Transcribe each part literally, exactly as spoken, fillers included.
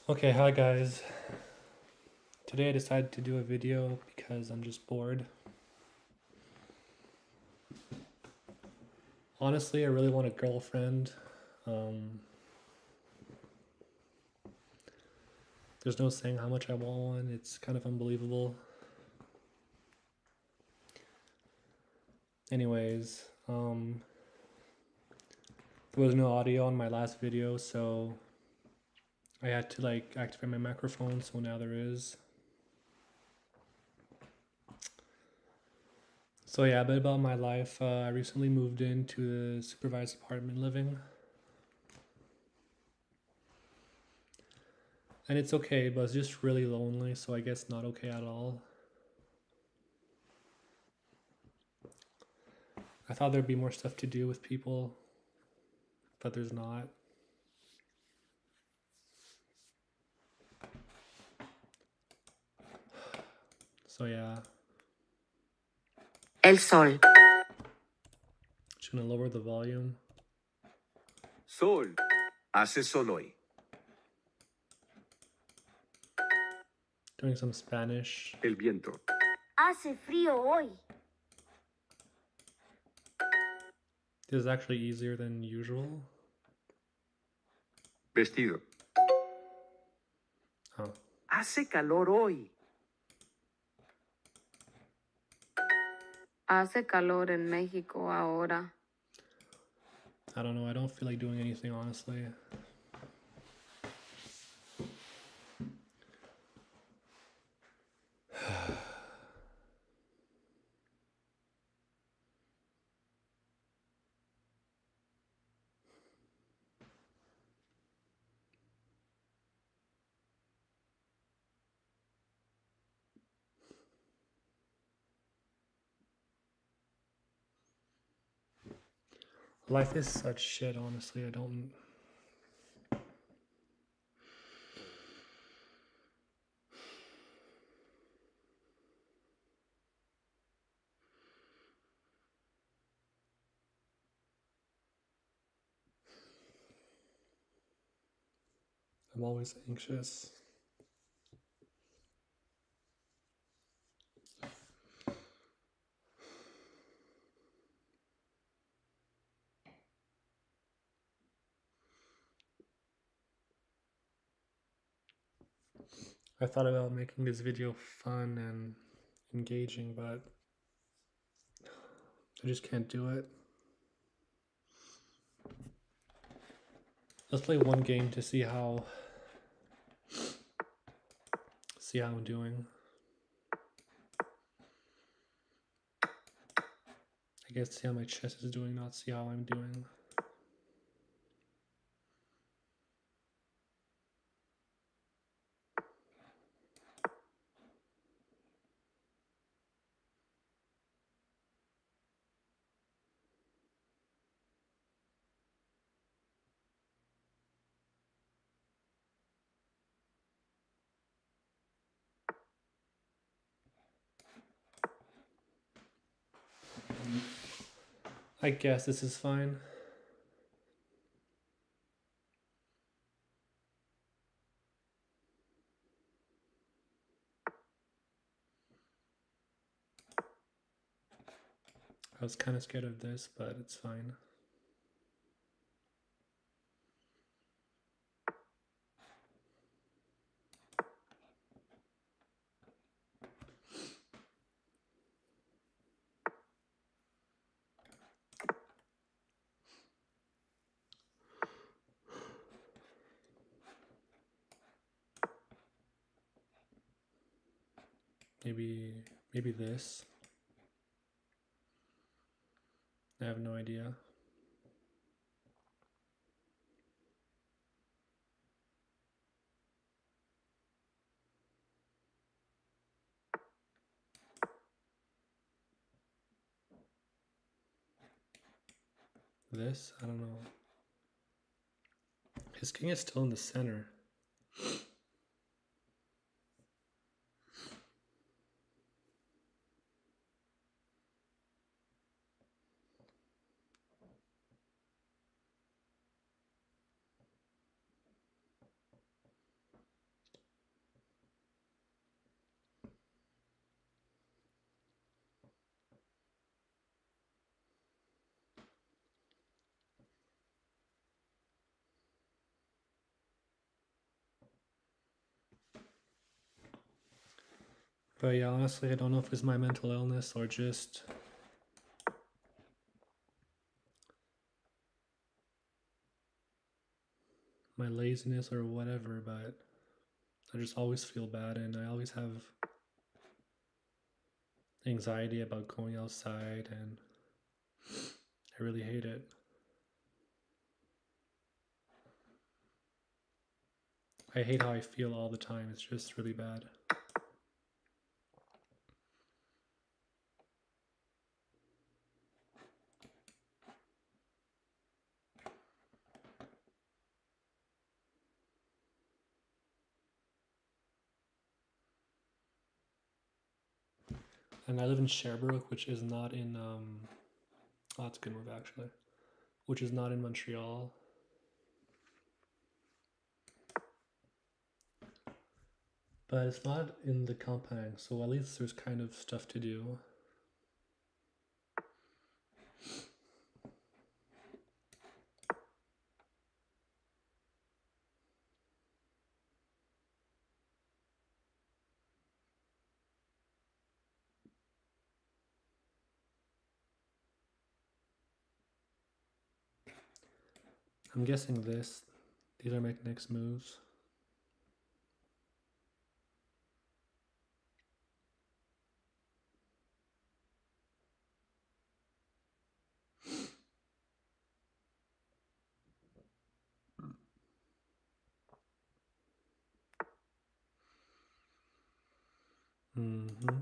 Okay, hi guys. Today I decided to do a video because I'm just bored. Honestly, I really want a girlfriend. Um, there's no saying how much I want one. It's kind of unbelievable. Anyways, um, there was no audio on my last video, so I had to like activate my microphone, so now there is. So yeah, a bit about my life. Uh, I recently moved into the supervised apartment living. And it's okay, but it's just really lonely, so I guess not okay at all. I thought there'd be more stuff to do with people, but there's not. So yeah, El sol. just gonna lower the volume. Sol. Hace sol hoy. Doing some Spanish. El viento. Hace frío hoy. This is actually easier than usual. Vestido. Oh, Hace calor hoy. Hace calor en México ahora. I don't know. I don't feel like doing anything, honestly. Life is such shit, honestly. I don't. I'm always anxious. I thought about making this video fun and engaging, but I just can't do it. Let's play one game to see how see how I'm doing. I guess see how my chest is doing, not see how I'm doing. I guess this is fine. I was kind of scared of this, but it's fine. Maybe, maybe this. I have no idea. This? I don't know. His king is still in the center. But yeah, honestly, I don't know if it's my mental illness or just my laziness or whatever, but I just always feel bad and I always have anxiety about going outside and I really hate it. I hate how I feel all the time. It's just really bad. And I live in Sherbrooke, which is not in, um, oh, that's a good move actually, which is not in Montreal. But it's not in the campagne, so at least there's kind of stuff to do. I'm guessing this, these are my next moves. Mm-hmm.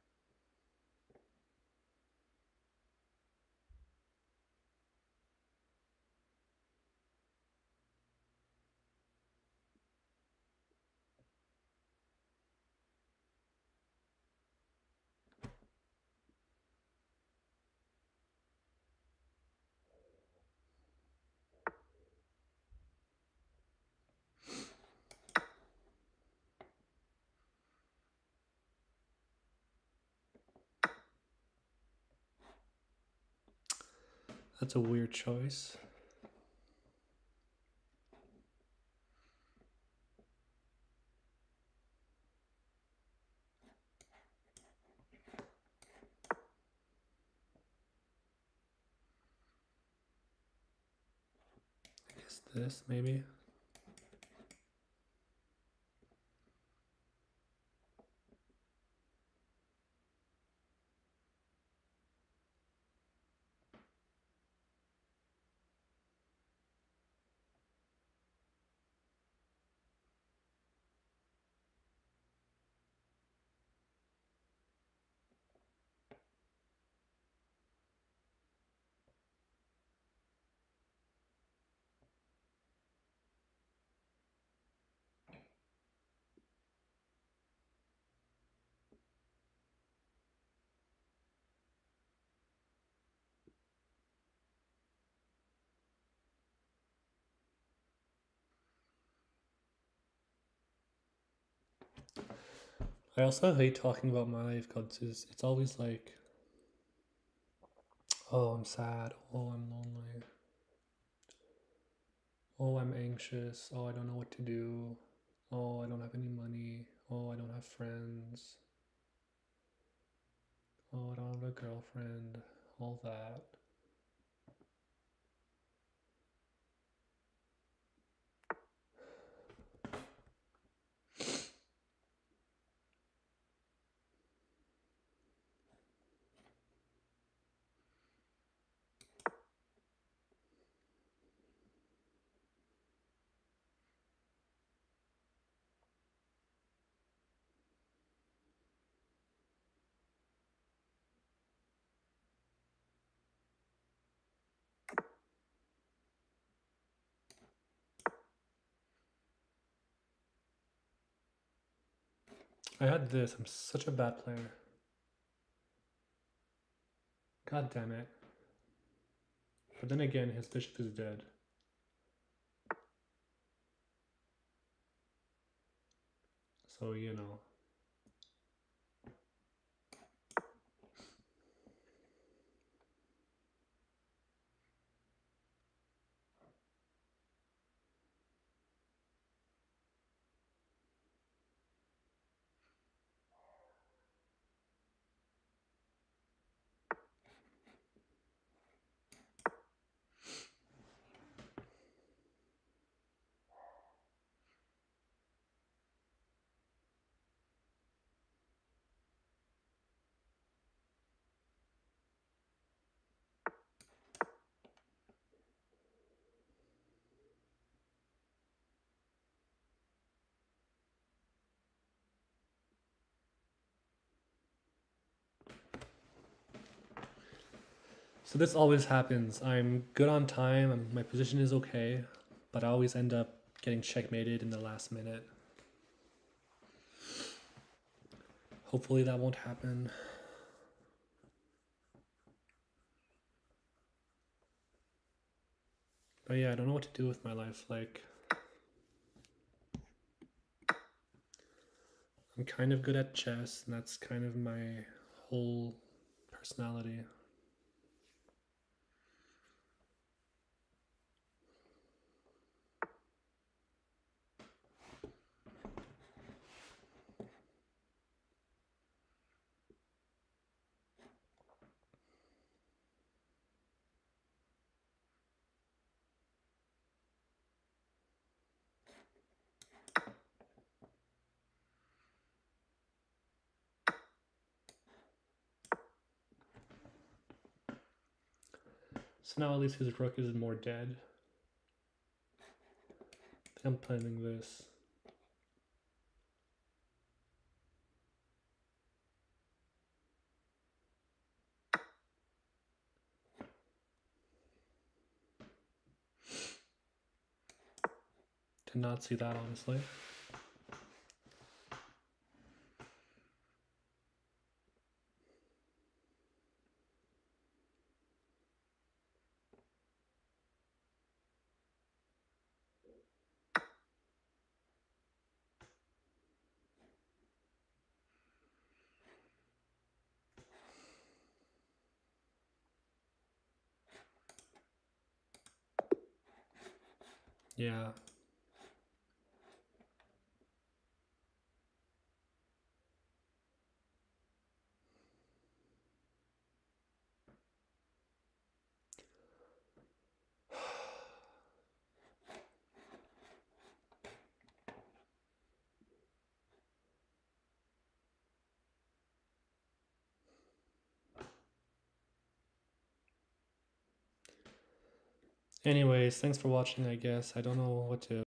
That's a weird choice. I guess this, maybe. I also hate talking about my life because it's, it's always like, oh, I'm sad. Oh, I'm lonely. Oh, I'm anxious. Oh, I don't know what to do. Oh, I don't have any money. Oh, I don't have friends. Oh, I don't have a girlfriend. All that. I had this. I'm such a bad player. God damn it. But then again, his bishop is dead. So, you know. So this always happens. I'm good on time, and my position is okay, but I always end up getting checkmated in the last minute. Hopefully that won't happen. But yeah, I don't know what to do with my life. Like, I'm kind of good at chess, and that's kind of my whole personality. So now at least his rook is more dead. I'm planning this. Did not see that, honestly. Yeah. Anyways, thanks for watching, I guess. I don't know what to